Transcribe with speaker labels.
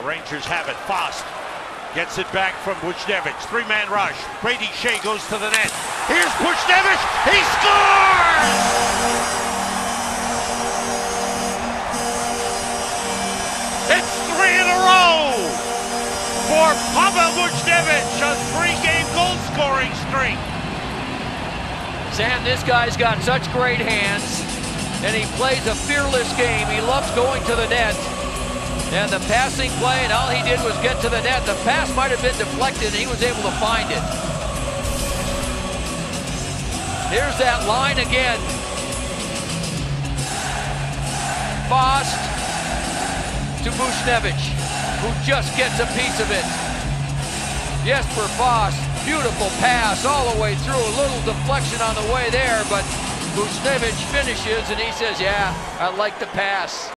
Speaker 1: Rangers have it. Fost gets it back from Buchnevichs. Three-man rush. Brady Shea goes to the net. Here's Buchnevichs. He scores! It's 3 in a row for Buchnevichs, a 3-game goal-scoring streak.
Speaker 2: Sam, this guy's got such great hands, and he plays a fearless game. He loves going to the net. And the passing play, and all he did was get to the net. The pass might have been deflected, and he was able to find it. Here's that line again. Fost to Buchnevichs, who just gets a piece of it. Jesper Fost, beautiful pass all the way through. A little deflection on the way there, but Buchnevichs finishes, and he says, yeah, I like the pass.